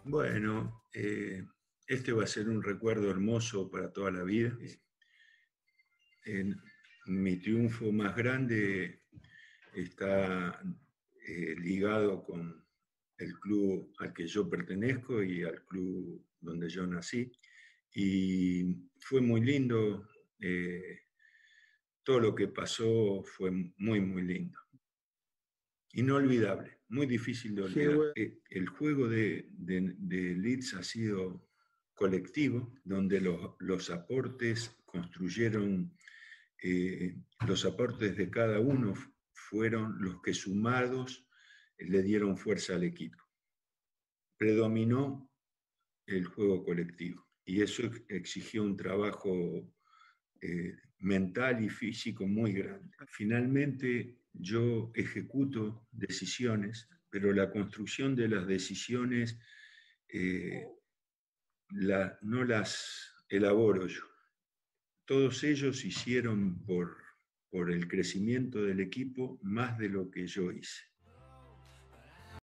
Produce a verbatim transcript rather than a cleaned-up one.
Bueno, eh, este va a ser un recuerdo hermoso para toda la vida. En, mi triunfo más grande está eh, ligado con el club al que yo pertenezco y al club donde yo nací. Y fue muy lindo, eh, todo lo que pasó fue muy, muy lindo. Inolvidable, muy difícil de olvidar. Bueno. El juego de, de, de Leeds ha sido colectivo, donde los, los aportes construyeron, eh, los aportes de cada uno fueron los que sumados le dieron fuerza al equipo. Predominó el juego colectivo y eso exigió un trabajo eh, mental y físico muy grande. Finalmente yo ejecuto decisiones, pero la construcción de las decisiones eh, la, no las elaboro yo. Todos ellos hicieron por, por el crecimiento del equipo más de lo que yo hice.